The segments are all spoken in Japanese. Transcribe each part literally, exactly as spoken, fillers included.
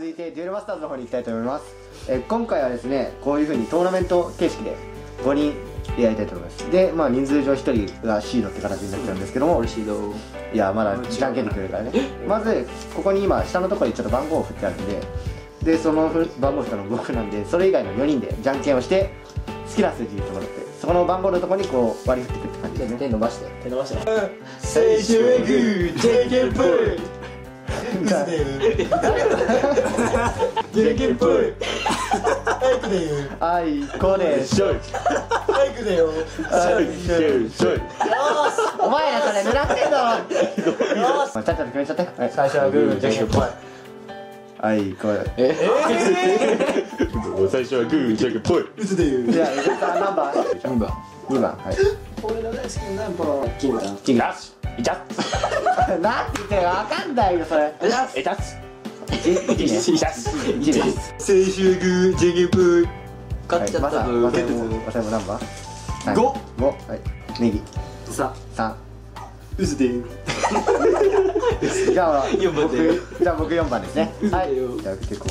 続いてデュエルマスターズの方に行きたいと思います。えー、今回はですね、こういう風にトーナメント形式でごにんでやりたいと思います。で、まあ人数上ひとりがシードって形になっちゃうんですけども、 シードいやまだじゃんけんでくれるからね。まずここに今下のところにちょっと番号を振ってあるんで、でその番号振ったの僕なんで、それ以外のよにんでじゃんけんをして好きな数字言ってもらって、そこの番号のところにこう割り振っていくって感じですね。 手伸ばして手伸ばして青春エグーじゃんけんぽい嘘だよじゃんけんぽい早くだよあいこでしょい早くだよあいしょいしょい。お前らそれ狙ってんだろ。よしちゃっちゃと決めちゃって。はい、 最初はグーじゃんけんぽいあいこれえ最初はグーじゃんけんぽい。 嘘だよじゃあ伊沢さん何番？ にばんにばん。はい。 俺の大好きなナンバーキングだキングよしいちゃなんて言ってるかわかんないよそれ。 えたついちね。いちです。 青春エグーじゃんけんぽい勝っちゃったブわさもわさも何番？ ごご。はい。ネギささん。 嘘だよじゃあよんばんで僕じゃあ僕よんばんですね。はい。じゃあ結構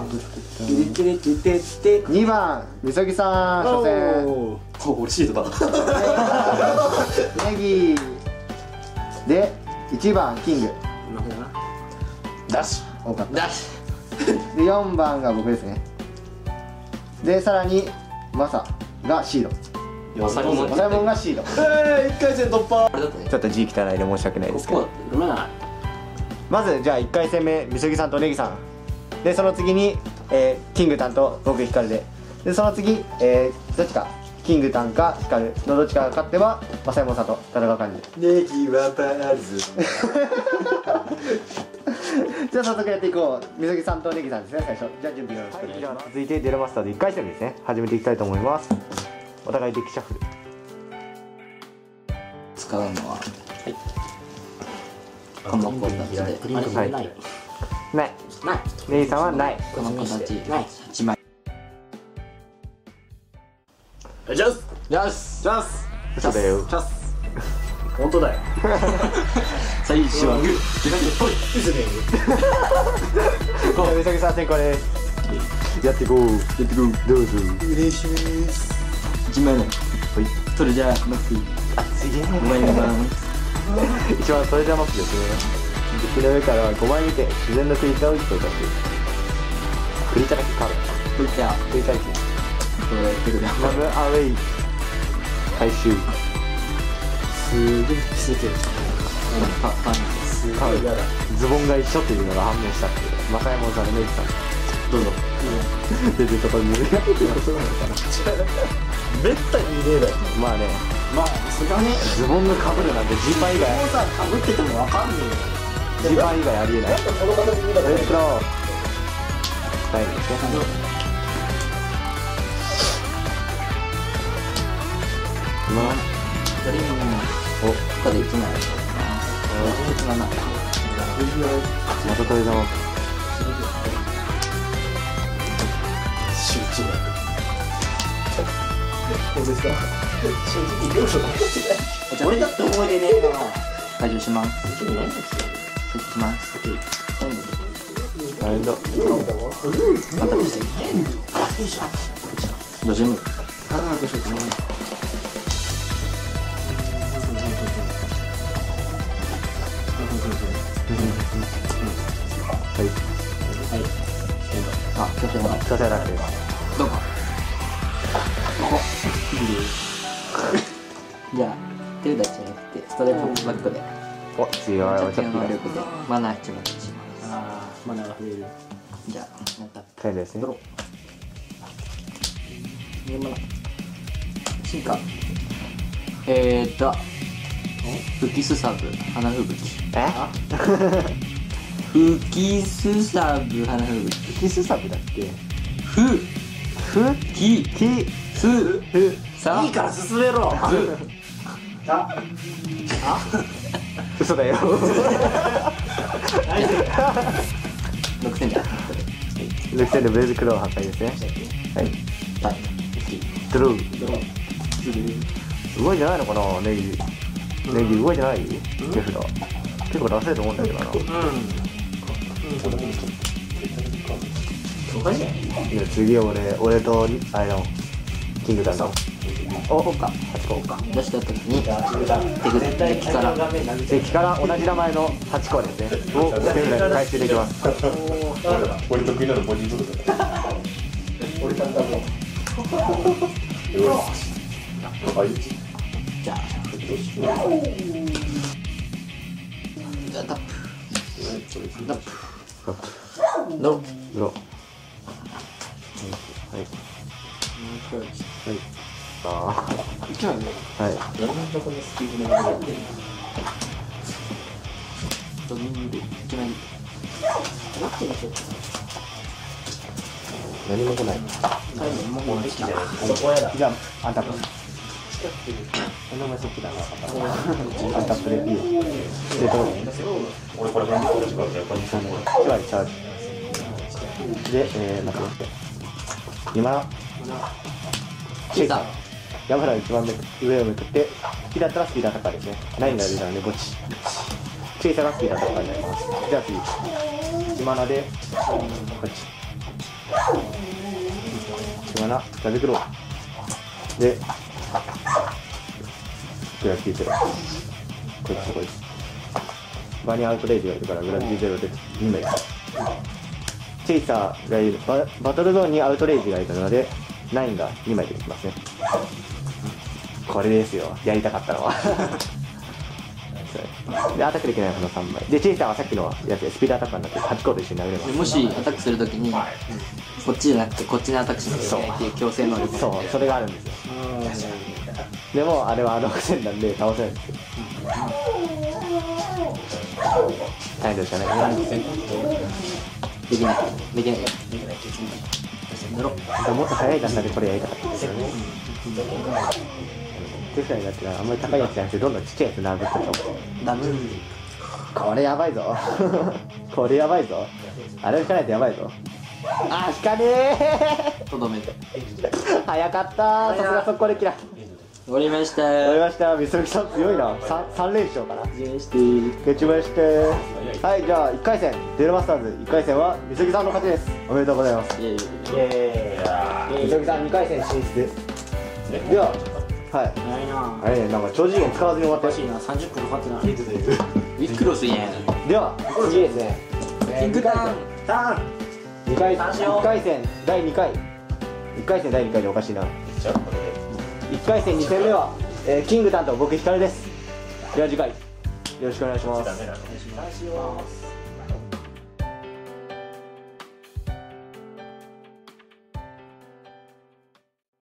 にばんみそぎさん初戦。 おお俺シードだネギでいちばんキング。 ダッシ多かったダッシでよんばんが僕ですね。でさらにマサがシード、 ュ最後おさもんがシード。 えー、いっかい戦突破あれだってねちょっと字汚いで申し訳ないですけど、 ここだってごめんなまずじゃあいっかい戦目みそぎさんとネギさんで、その次に、えー、キングタンと僕ヒカルで、でその次、えー、どっちかキングタンかヒカルのどっちかが勝ってはマサイモンさんと戦う感じで。 ネギはパーズじゃあ早速やっていこう。みそぎさんとネギさんですね最初。じゃあ準備よろしくお願いします。続いてデュエルマスターズいっかい戦ですね、始めていきたいと思います。お互いデッキシャッフル。 使うのはこの子たちであれはいないない。 ないネギさんはない。 この子たちないはちまいジャスよしジャス嘘だよ。 チャス本当だよ最初はグーじゃんけんぽい嘘だよじゃあみそぎさん先行です。やっていこう。やっていこう。どうぞ。 お願いしますいちまいめはい。 それじゃあマッキーあ、すげえ。 ごまいめバン一番それじゃますよね。デッキの上からごまい見て自然のクリタをいっておいたし、クリタだけカード。 こいつやクリタだけ。 これ来るなラブアウェイ回収。 すげえ奇跡パパンですカードズボンが一緒っていうのが判明したっていう。マサヤモンさんのメイクさんどうぞ。出てるところにいる。 めったにいねえだよまあね、 まあそれはねズボンが被るなんてジーパン以外もうさかぶっててもわかんねえよジーパン以外ありえない。 やっぱこの形見たらレッドスタイルですね。まあドリームおここでいちまいありますいちまいなまた取り玉。 集中力俺さ正直両者だって俺だって覚えてねえから解除します何だっ解除します大変だ。 またですどうしようああどうしようかなはい。 あ、拒否ない強制だけ。 どこここじゃあ手札じゃなくてストレートバックでお、強い。 直ちょっと球能力でマナーいちまいしますああマナーが増えるじゃあやったタイルですね。 ドローマナ進化えーっと吹きすさぶ花吹雪え？ 吹きすさぶ花吹雪キスサブだっけ？ ふふききすふさいいから進めろあ嘘だよ。 ろくてんじゃんルクセンでブレーズクロー破壊ですね。はい。 はいドロー。 ドロー動いてないのかな、ネギ。ネギ動いてない？手札。結構出せると思うんだけどな。 うんおかしいやん。 じゃあ次俺俺とあれのキングダムのおこうかはちこか出した時にじゃあ、キングダム。 手首敵から敵から同じ名前のはちこですねを全部で回収できます俺得意なのポジションだから。 俺単単も。 よし。あいつ。 じゃあじゃあタップタップドロドロはいはいあいきないねあはいどんなとこにスピードのやってるドミンでいきなりどっちにしよう何も来ない最後もうできた。そこやだ。 じゃあアンタップお名前そっちだなアンタップでいいよでどう俺これからこれ違うからこれにチャージチャージで、えー、待って待って今チェイサー山原の一番上をめくって好きだったらスピードアタッカーですねナインが出たのでゴチチェイサーがスピードアタッカーになりますじゃあ次今名でこっち今名ラビクローでグラビティゼロこいつこいつバニーアウトレイジがいるからグラビティゼロでにまいチェイサーがいる バ, バトルゾーンにアウトレイジがいるのでナインがにまい出てきますねこれですよやりたかったのはでアタックできないこのさんまいでチェイサーはさっきのやつでスピードアタッカーになってはちコード一緒に投げれますもしアタックするときにこっちじゃなくてこっちにアタックしなきゃいけないっていう強制能力そうそれがあるんですよでもあれはあのくせんなんで倒せないんですよ態度しかないできないできないドロもっと速い段階でこれやりたかったんですよね手伝いだってあんまり高いやつじゃなくてどんどんちっちゃいやつ殴ってたダブルこれやばいぞこれやばいぞあれ引かないとやばいぞあー引かねーとどめて早かったーさすが速攻できた終わりました終わりましたみそぎさん強いな 3, 3連勝かなして勝ちましてはいじゃあいっかい戦デュエルマスターズいっかい戦はみそぎさんの勝ちですおめでとうございますイエーイイエーイ。 みそぎさんにかい戦進出ですでははいないな。 あれねなんか超次元使わずに終わったよおかしいな。三十分かかってな。 ウィックロスやんでは次ですねキングダンターン。 にかいいっ三しようかい戦だいにかいいっかい戦だいにかいでおかしいなじゃあこれでいっかい戦に戦目は、えー、キングタンと僕ヒカルですでは次回よろしくお願いします三しよう。